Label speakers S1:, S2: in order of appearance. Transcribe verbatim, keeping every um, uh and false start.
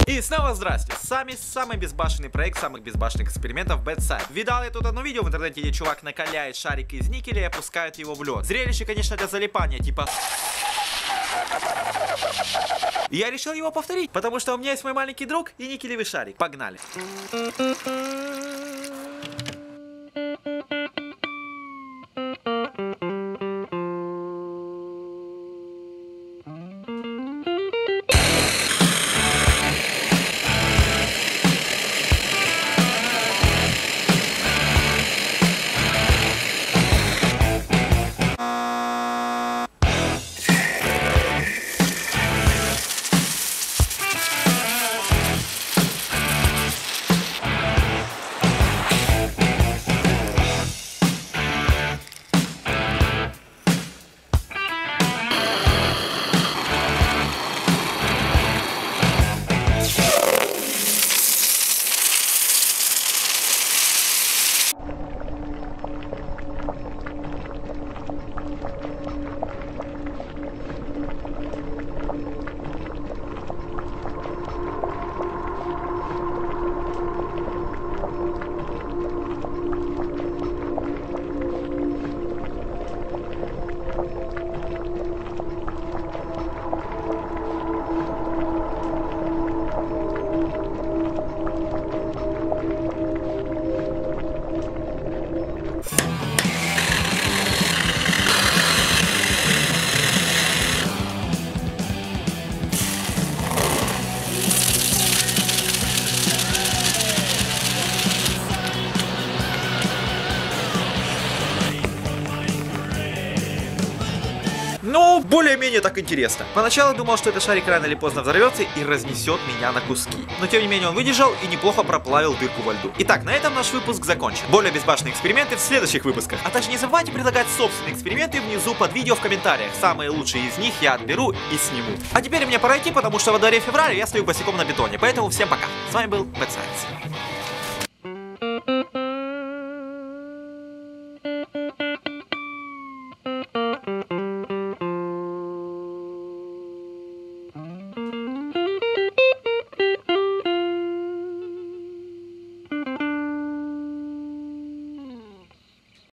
S1: И снова здрасте, с вами самый безбашенный проект самых безбашенных экспериментов Бэтсайд. Видал я тут одно видео в интернете, где чувак накаляет шарик из никеля и опускает его в лед. Зрелище, конечно, для залипания, типа... Я решил его повторить, потому что у меня есть мой маленький друг и никелевый шарик. Погнали. Ну, более-менее так интересно. Поначалу думал, что этот шарик рано или поздно взорвется и разнесет меня на куски. Но тем не менее он выдержал и неплохо проплавил дырку во льду. Итак, на этом наш выпуск закончен. Более безбашенные эксперименты в следующих выпусках. А также не забывайте предлагать собственные эксперименты внизу под видео в комментариях. Самые лучшие из них я отберу и сниму. А теперь мне пора идти, потому что во дворе февраля я стою босиком на бетоне. Поэтому всем пока. С вами был Бэтсайд.